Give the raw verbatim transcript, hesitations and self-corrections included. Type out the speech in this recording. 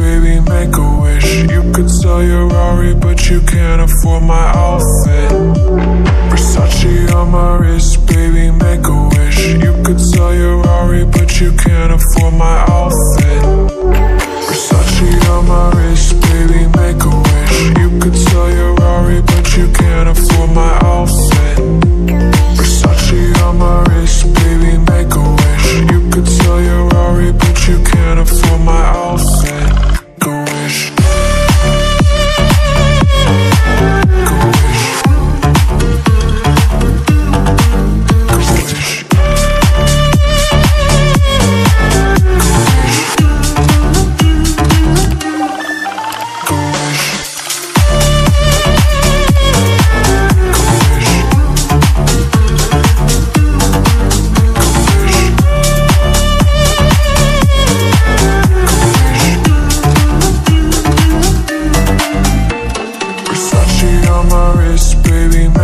baby, make a wish. You could sell your Rari, but you can't afford my outfit. Versace on my wrist, baby, make a wish. You could sell your Rari, but you can't afford my outfit. Versace on my wrist, baby, make a wish. You could sell your Rari, but you can't afford my outfit. Versace on my wrist, baby, make a wish. You could sell your Rari, but you can't afford my outfit. Go wish. Go wish. Go wish. Go wish. Versace on my wrist, baby.